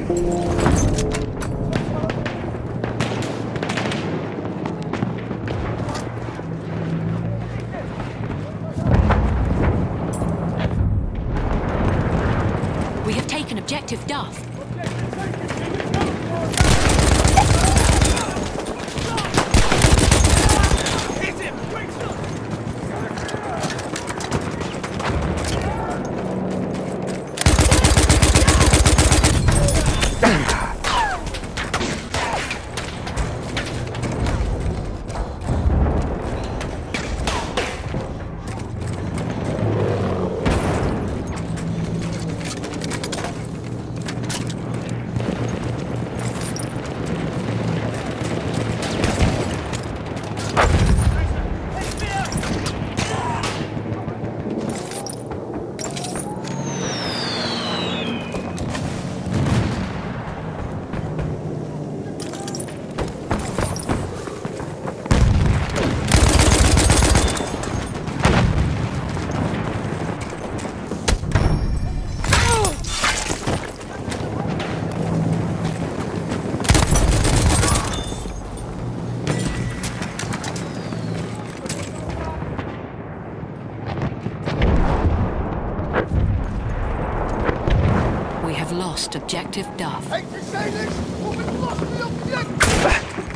We have taken objective Duff. We have lost objective Duff. Hate to say this, but we've lost the objective!